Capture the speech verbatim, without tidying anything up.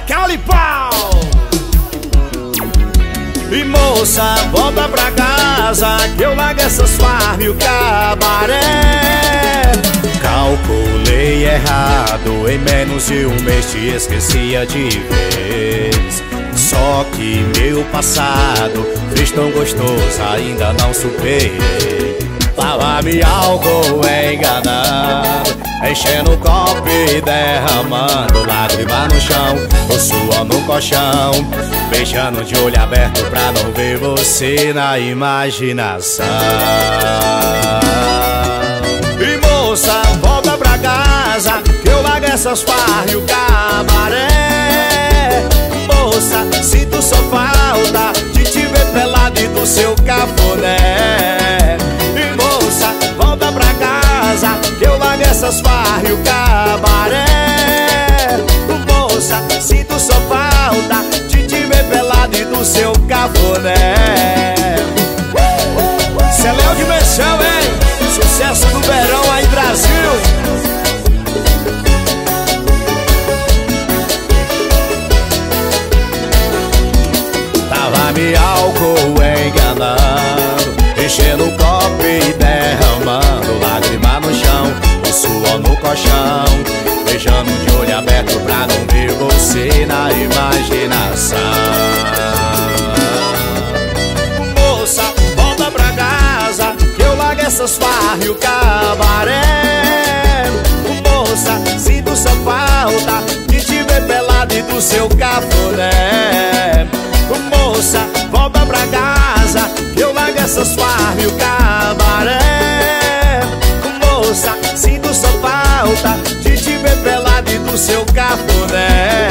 Cali pau! E moça, volta pra casa, que eu largo essas farras e o cabaré. Calculei errado, em menos de um mês te esquecia de vez. Só que meu passado fez tão gostoso, ainda não superei. Tava me álcool enganando, enchendo o copo e derramando lágrima no chão, o suor no colchão, beijando de olho aberto pra não ver você na imaginação. E moça, volta pra casa, que eu largo essas farras e o cabaré. Moça, sinto só falta de te ver pelado e do seu cafuné. E moça, volta pra casa, que eu largo essas farras e o cabaré. Moça, sinto só falta de te ver pelado e do seu cafuné. Cê é Léo Dimensão, hein? Sucesso do verão aí, Brasil. Tava me álcool enganando, enchendo o copo e derramando lágrima no chão, o suor no colchão, beijando de olho aberto pra não ver você na imaginação. Moça, volta pra casa, que eu largo essas farras e o cabaré. Moça, sinto só falta de te ver pelado e do seu cafuné. Moça, volta pra casa, que eu largo essas farras e o cabaré. Moça, sinto só falta de te ver pelado e do seu cafuné.